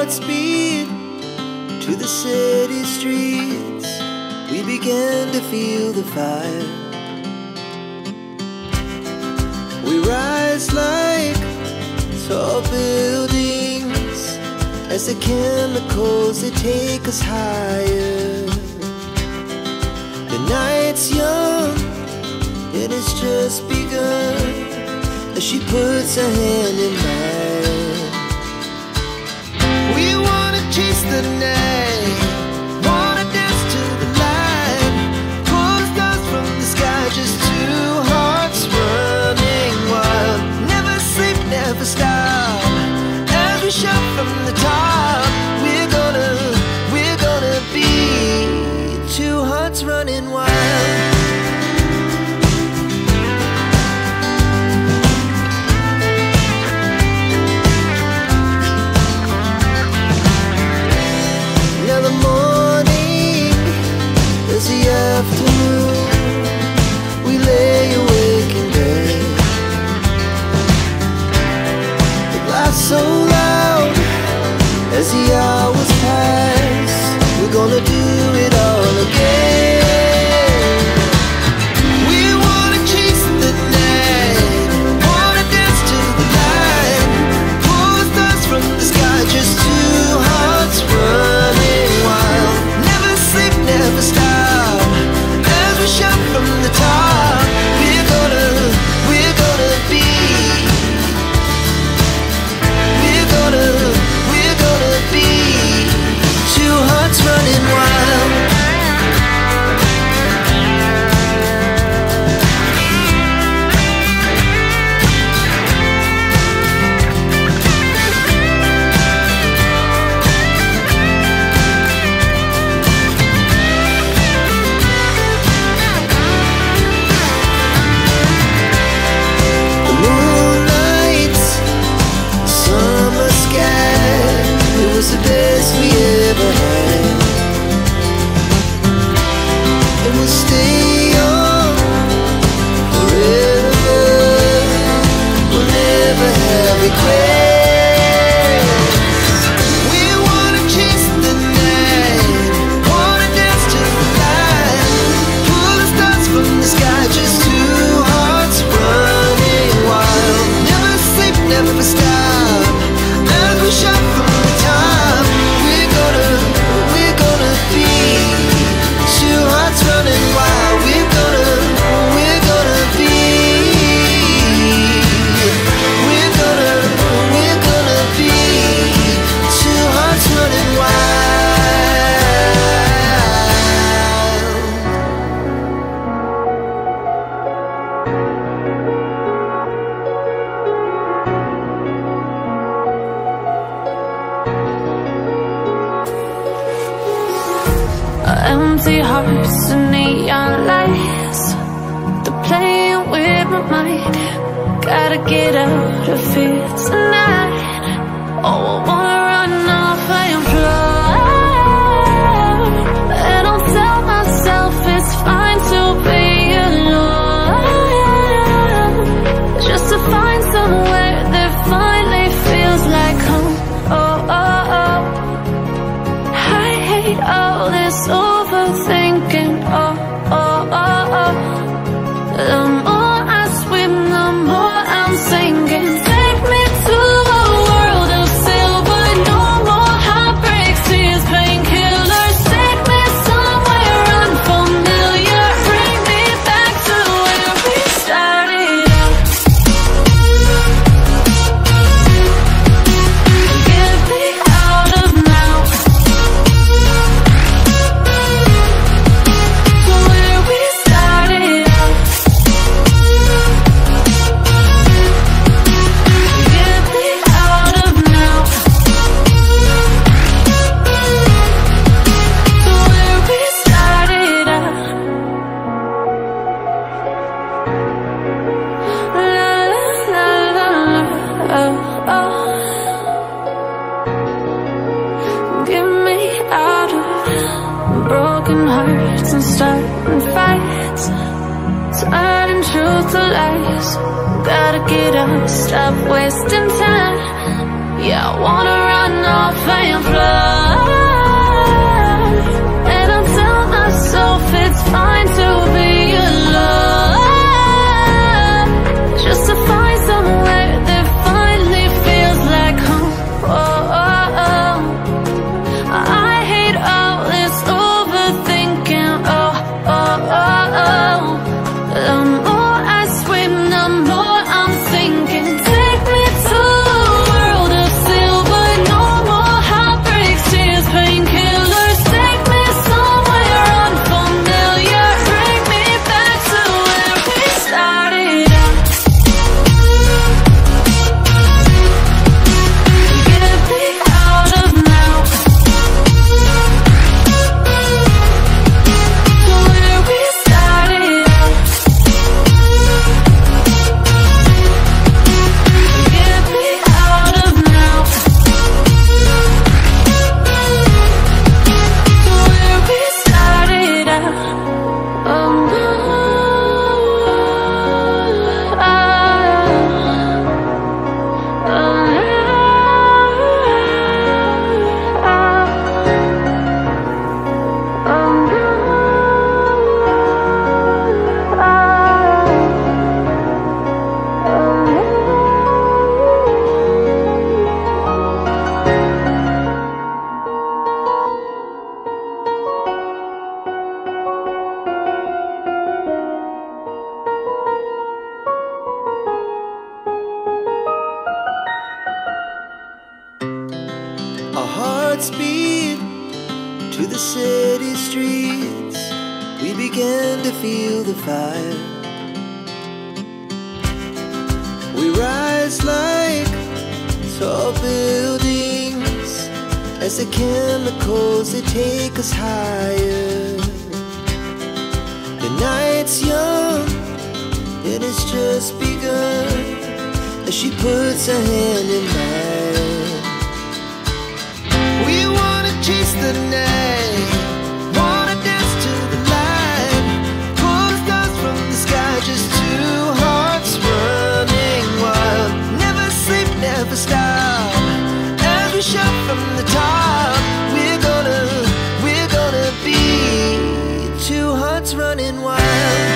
Godspeed to the city streets. We began to feel the fire. We rise like tall buildings as the chemicals, they take us higher. The night's young and it's just begun as she puts her hand in mine. We wanna chase the night, wanna dance to the light, pull the stars from the sky, just two hearts running wild. Never sleep, never stop, as we shout from the top. We're gonna be two hearts running wild. Now the morning is the afternoon. We lay awake in bed. The laughs so loud as the hours pass. We're gonna do it all again. We wanna chase the night, wanna dance to the light, pull the stars from the sky, just two hearts running wild. Never sleep, never stop, as we shout from the top. We're gonna be, we're gonna be two hearts running wild. The moonlight, summer sky, it was the best we ever had. And we'll stay young forever. We'll never have regrets. We wanna chase the night, wanna dance to the light, pull the stars from the sky, just two hearts running wild. Never sleep, never stop, as we shout from the top. We're gonna be two hearts running wild. We're gonna be, we're gonna be two hearts running wild. Empty hearts and neon lights, they're playing with my mind. Gotta get out of here tonight. Oh, I wanna run off and fly, and I'll tell myself it's fine to be alone, just to find somewhere that finally feels like home. Oh, oh, oh. I hate all this overthinking. Oh, oh, oh, oh. The more I swim, the more I'm sinking. Take me to a world of silver, no more heartbreaks, tears, painkillers. Take me somewhere unfamiliar, bring me back to where we started out. Get me out of now, to where we started out. Get me out of now, to where we started out. La la la la, oh, oh. Get me out of broken hearts and starting fights, turning truth to lies. Gotta get up, stop wasting time. Yeah, I wanna run off and fly. And I tell myself it's fine to be alone, just to find somewhere that finally feels like home. Oh, oh, oh. I hate all this overthinking. Oh, oh, oh, oh. The more I swim, the more I'm sinking. Take me to a world of silver, no more heartbreaks, tears, painkillers. Take me somewhere unfamiliar, bring me back to where we started out. Get me out of now, to where we started out. Get me out of now, to where we started out. Oh no, Our hearts beat to the city streets. We began to feel the fire. We rise like tall buildings as the chemicals they take us higher. The night's young and it's just begun as she puts her hand in mine. We wanna chase the night, wanna dance to the light, pull the stars from the sky, just two hearts running wild. Never sleep, never stop, as we shout from the top. We're gonna be two hearts running wild.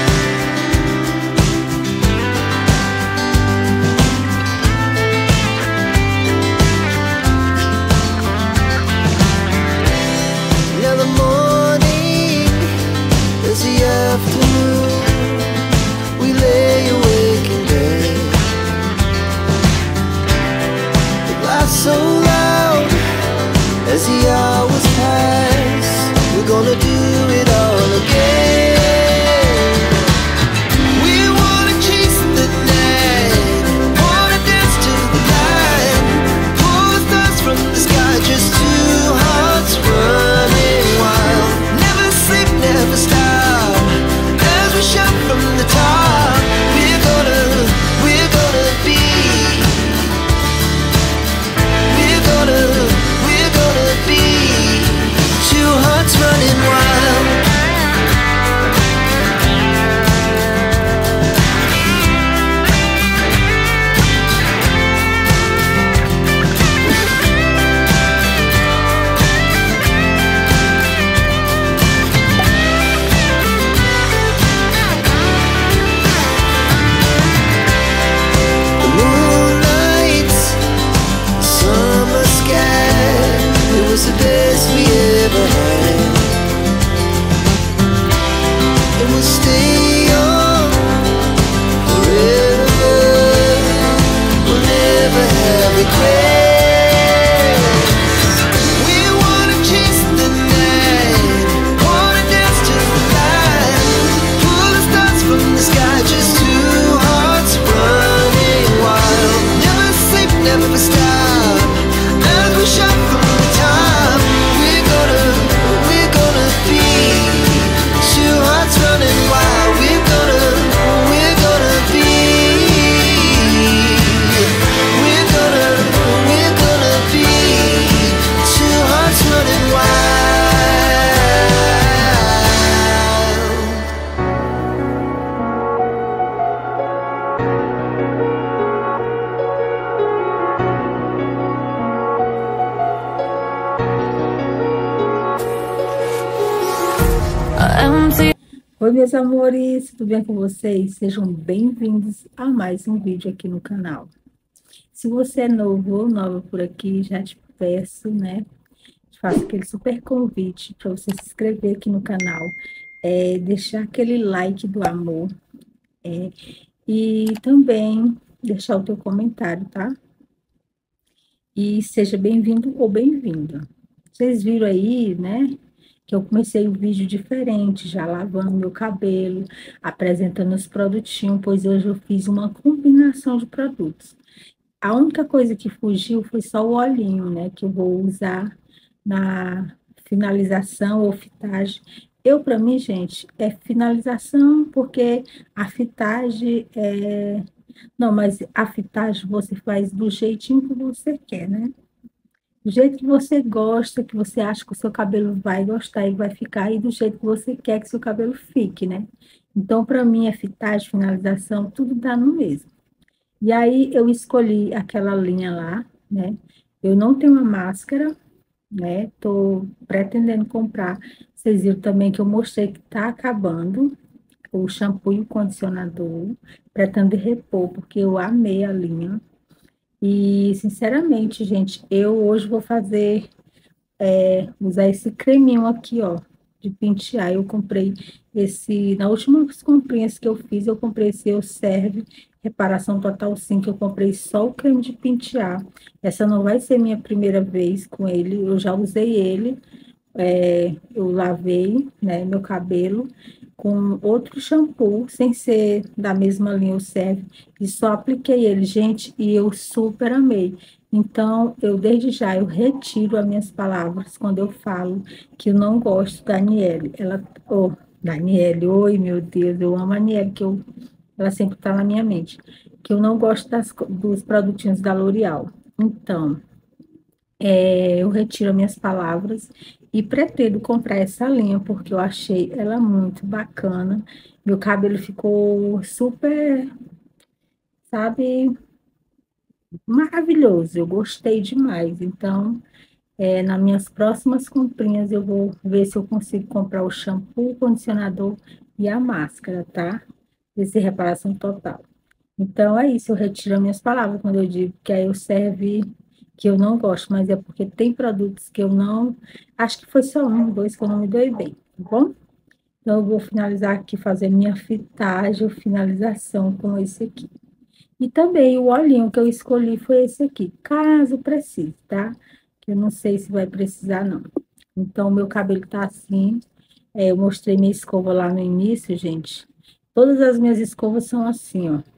empty. Oi, meus amores, tudo bem com vocês? Sejam bem-vindos a mais um vídeo aqui no canal. Se você é novo ou nova por aqui, já te peço, né? Te faço aquele super convite para você se inscrever aqui no canal, deixar aquele like do amor, e também deixar o teu comentário, tá? E seja bem-vindo ou bem-vinda. Vocês viram aí, né? Que eu comecei o vídeo diferente, já lavando meu cabelo, apresentando os produtinhos, pois hoje eu fiz uma combinação de produtos. A única coisa que fugiu foi só o olhinho, né, que eu vou usar na finalização ou fitagem. Para mim, gente, é finalização, porque a fitagem é... Não, mas a fitagem você faz do jeitinho que você quer, né? Do jeito que você gosta, que você acha que o seu cabelo vai gostar e vai ficar, e do jeito que você quer que seu cabelo fique, né? Então, para mim, a fitagem, finalização, tudo dá no mesmo. E aí, eu escolhi aquela linha lá, né? Eu não tenho uma máscara, né? Tô pretendendo comprar. Vocês viram também que eu mostrei que tá acabando o shampoo e o condicionador. Pretendo repor, porque eu amei a linha. E, sinceramente, gente, eu hoje vou fazer, usar esse creminho aqui, ó, de pentear. Eu comprei esse, na última comprinhas que eu fiz, eu comprei esse Eu Serve Reparação Total 5, eu comprei só o creme de pentear. Essa não vai ser minha primeira vez com ele, eu já usei ele, eu lavei, né, meu cabelo com outro shampoo, sem ser da mesma linha Eu Serve, e só apliquei ele, gente, e eu super amei. Então, eu desde já, eu retiro as minhas palavras quando eu falo que eu não gosto da Aniele. Ela, oh, da Aniele, oi, meu Deus, eu amo a Aniele, ela sempre está na minha mente, que eu não gosto dos produtinhos da L'Oréal. Então, eu retiro as minhas palavras e pretendo comprar essa linha, porque eu achei ela muito bacana. Meu cabelo ficou super, sabe, maravilhoso. Eu gostei demais. Então, nas minhas próximas comprinhas, eu vou ver se eu consigo comprar o shampoo, o condicionador e a máscara, tá? Desse reparação total. Então, é isso. Eu retiro as minhas palavras quando eu digo que aí eu serve que eu não gosto, mas é porque tem produtos que eu não... Acho que foi só um, dois que eu não me dei bem, tá bom? Então, eu vou finalizar aqui, fazer minha fitagem ou finalização com esse aqui. E também o olhinho que eu escolhi foi esse aqui, caso precise, tá? Que eu não sei se vai precisar, não. Então, meu cabelo tá assim. Eu mostrei minha escova lá no início, gente. Todas as minhas escovas são assim, ó.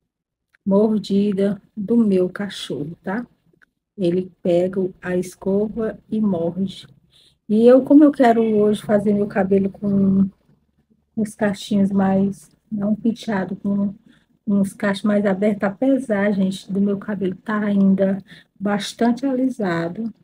Mordida do meu cachorro, tá? Ele pega a escova e morde. E eu, como eu quero hoje fazer meu cabelo com uns cachinhos mais, não penteado, com uns cachos mais abertos, apesar, gente, do meu cabelo tá ainda bastante alisado.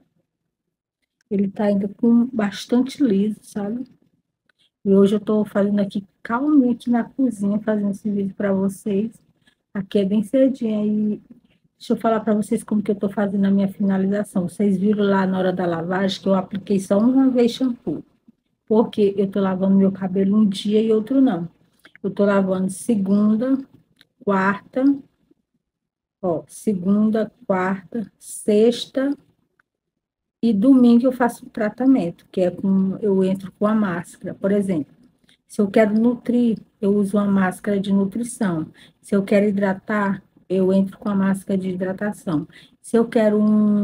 Ele tá ainda com bastante liso, sabe? E hoje eu tô fazendo aqui calminha aqui na cozinha, fazendo esse vídeo para vocês. Aqui é bem cedinho aí. Deixa eu falar para vocês como que eu tô fazendo a minha finalização. Vocês viram lá na hora da lavagem que eu apliquei só uma vez shampoo. Porque eu tô lavando meu cabelo um dia e outro não. Eu tô lavando segunda, quarta, ó, segunda, quarta, sexta e domingo eu faço o tratamento, que é eu entro com a máscara, por exemplo. Se eu quero nutrir, eu uso uma máscara de nutrição. Se eu quero hidratar, eu entro com a máscara de hidratação. Se eu quero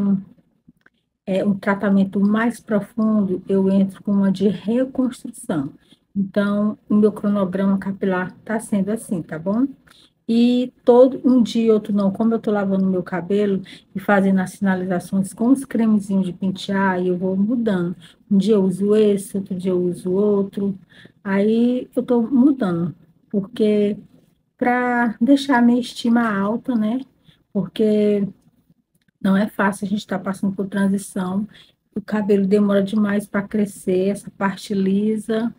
um tratamento mais profundo, eu entro com uma de reconstrução. Então, o meu cronograma capilar tá sendo assim, tá bom? E todo um dia, outro não, como eu tô lavando meu cabelo e fazendo as finalizações com os cremezinhos de pentear, e eu vou mudando. Um dia eu uso esse, outro dia eu uso outro. Aí eu tô mudando, porque para deixar a minha estima alta, né? Porque não é fácil, a gente estar passando por transição. O cabelo demora demais para crescer, essa parte lisa.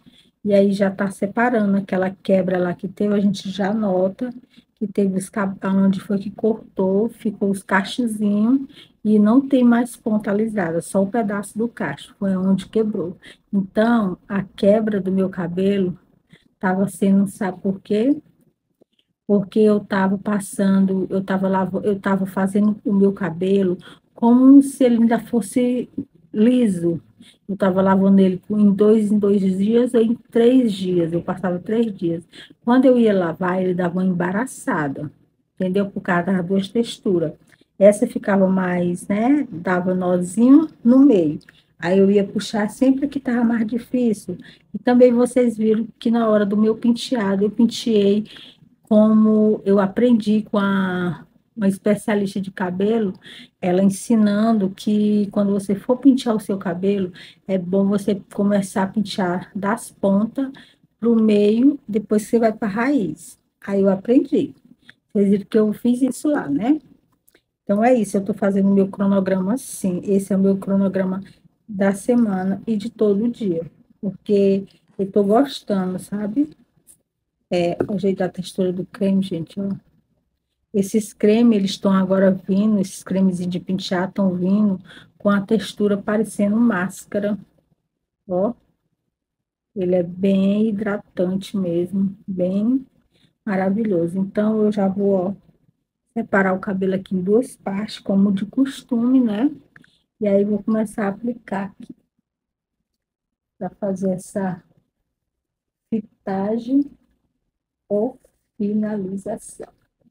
E aí já tá separando aquela quebra lá que teve, a gente já nota que teve onde foi que cortou, ficou os cachozinhos e não tem mais ponta alisada, só o pedaço do cacho, foi onde quebrou. Então, a quebra do meu cabelo estava sendo, sabe por quê? Porque eu estava passando, eu estava fazendo o meu cabelo como se ele ainda fosse liso. Eu estava lavando ele em dois dias ou em 3 dias, eu passava 3 dias. Quando eu ia lavar, ele dava uma embaraçada, entendeu? Por causa das duas texturas. Essa ficava mais, né? Dava nozinho no meio. Aí eu ia puxar sempre que estava mais difícil. E também vocês viram que na hora do meu penteado, eu penteei como eu aprendi com uma especialista de cabelo, ela ensinando que quando você for pentear o seu cabelo, é bom você começar a pentear das pontas para o meio, depois você vai para a raiz. Aí eu aprendi. Vocês viram que eu fiz isso lá, né? Então é isso, eu estou fazendo o meu cronograma assim. Esse é o meu cronograma da semana e de todo dia, porque eu estou gostando, sabe? O jeito da textura do creme, gente, ó. Esses cremes, eles estão agora vindo, esses cremes de pentear estão vindo com a textura parecendo máscara, ó. Ele é bem hidratante mesmo, bem maravilhoso. Então, eu já vou, ó, separar o cabelo aqui em duas partes, como de costume, né? E aí, vou começar a aplicar aqui, para fazer essa fitagem ou finalização.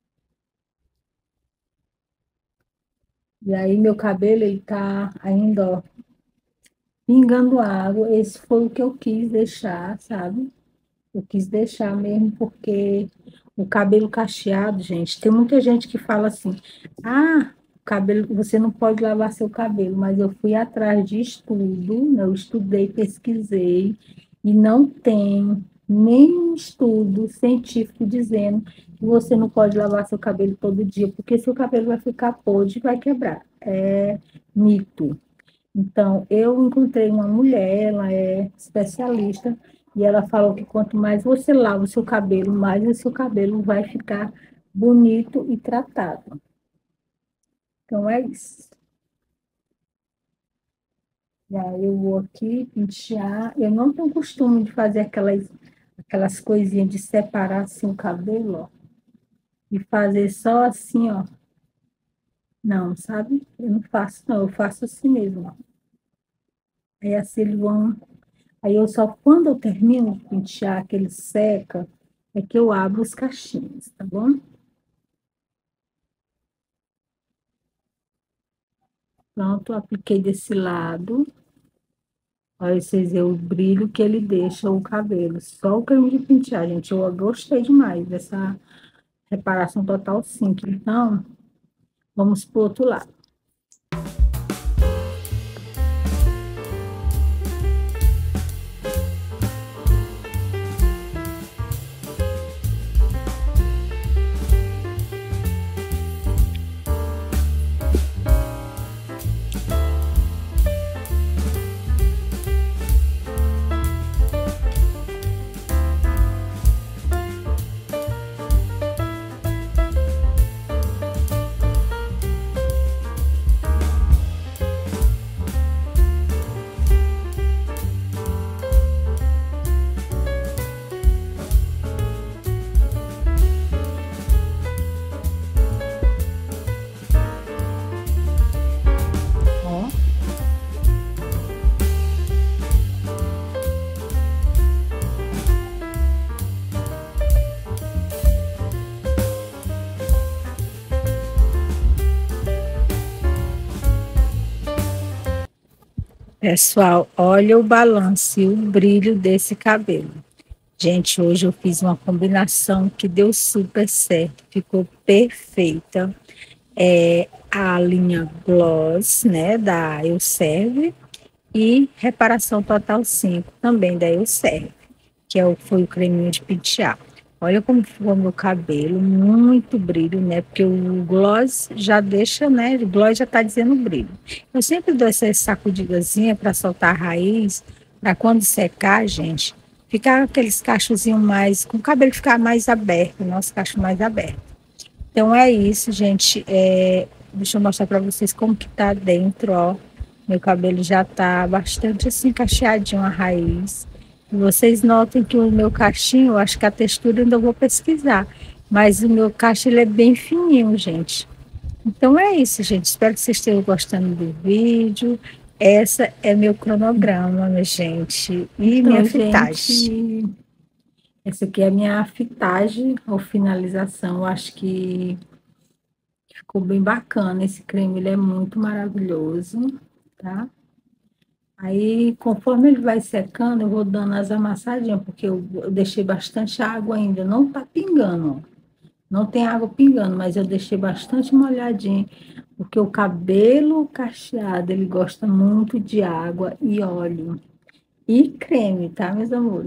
E aí, meu cabelo, ele tá ainda, ó, pingando água. Esse foi o que eu quis deixar, sabe? Eu quis deixar mesmo porque o cabelo cacheado, gente, tem muita gente que fala assim: ah, o cabelo, você não pode lavar seu cabelo, mas eu fui atrás de estudo, né? Eu estudei, pesquisei, e não tem nenhum estudo científico dizendo que você não pode lavar seu cabelo todo dia, porque seu cabelo vai ficar podre e vai quebrar. É mito. Então, eu encontrei uma mulher, ela é especialista, e ela falou que quanto mais você lava o seu cabelo, mais o seu cabelo vai ficar bonito e tratado. Então, é isso. E aí eu vou aqui pentear. Eu não tenho costume de fazer aquelas coisinhas de separar assim o cabelo, ó, e fazer só assim, ó. Não, sabe? Eu não faço, não. Eu faço assim mesmo, ó. Aí assim eles vão. Aí eu só, quando eu termino de pentear, que ele seca, é que eu abro os cachinhos, tá bom? Pronto, apliquei desse lado. Olha, vocês veem o brilho que ele deixa o cabelo. Só o creme de pentear, gente. Eu gostei demais dessa reparação total 5. Então, vamos pro outro lado. Ó. Pessoal, olha o balanço e o brilho desse cabelo. Gente, hoje eu fiz uma combinação que deu super certo, ficou perfeita. É a linha Gloss, né, da Eucerve, e Reparação Total 5, também da Eucerve, que foi o creminho de pentear. Olha como ficou meu cabelo, muito brilho, né? Porque o gloss já deixa, né? O gloss já tá dizendo brilho. Eu sempre dou essa sacudidazinha para soltar a raiz, para quando secar, gente, ficar aqueles cachozinhos mais, com o cabelo ficar mais aberto, nosso cacho mais aberto. Então é isso, gente. Deixa eu mostrar para vocês como que tá dentro, ó. Meu cabelo já tá bastante assim cacheadinho a raiz. E vocês notem que o meu cachinho, eu acho que a textura ainda vou pesquisar, mas o meu cacho ele é bem fininho, gente. Então é isso, gente. Espero que vocês estejam gostando do vídeo. Essa é meu cronograma, minha gente. E Então, minha fitagem. gente, essa aqui é a minha fitagem ou finalização. Eu acho que ficou bem bacana. Esse creme, ele é muito maravilhoso, tá? Aí, conforme ele vai secando, eu vou dando as amassadinhas, porque eu deixei bastante água ainda. Não tá pingando, ó. Não tem água pingando, mas eu deixei bastante molhadinho, porque o cabelo cacheado, ele gosta muito de água e óleo. E creme, tá, meus amores?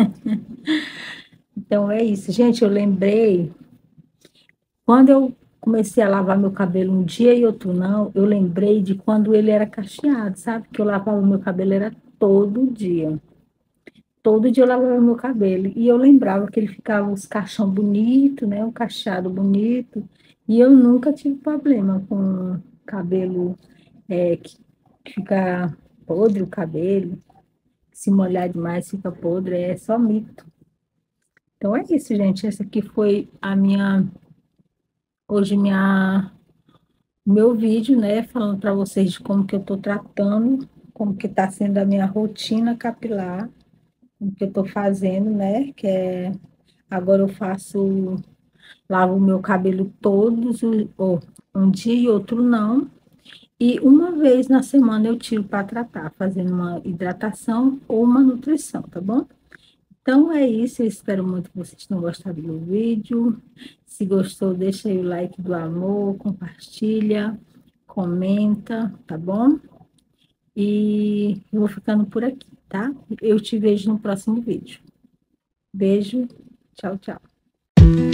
Então, é isso. Gente, eu lembrei, quando eu comecei a lavar meu cabelo um dia e outro não, eu lembrei de quando ele era cacheado, sabe? Que eu lavava meu cabelo, era todo dia. Todo dia eu lavava meu cabelo. E eu lembrava que ele ficava os cachão bonito, né? Um cacheado bonito. E eu nunca tive problema com cabelo que fica podre o cabelo. Se molhar demais fica podre, é só mito. Então é isso, gente. Essa aqui foi a minha hoje meu vídeo, né, falando para vocês de como que eu tô tratando, como que tá sendo a minha rotina capilar, como que eu tô fazendo, né, agora eu lavo o meu cabelo ou um dia e outro não. E uma vez na semana eu tiro para tratar, fazendo uma hidratação ou uma nutrição, tá bom? Então é isso, eu espero muito que vocês tenham gostado do vídeo. Se gostou, deixa aí o like do amor, compartilha, comenta, tá bom? E eu vou ficando por aqui, tá? Eu te vejo no próximo vídeo. Beijo, tchau, tchau.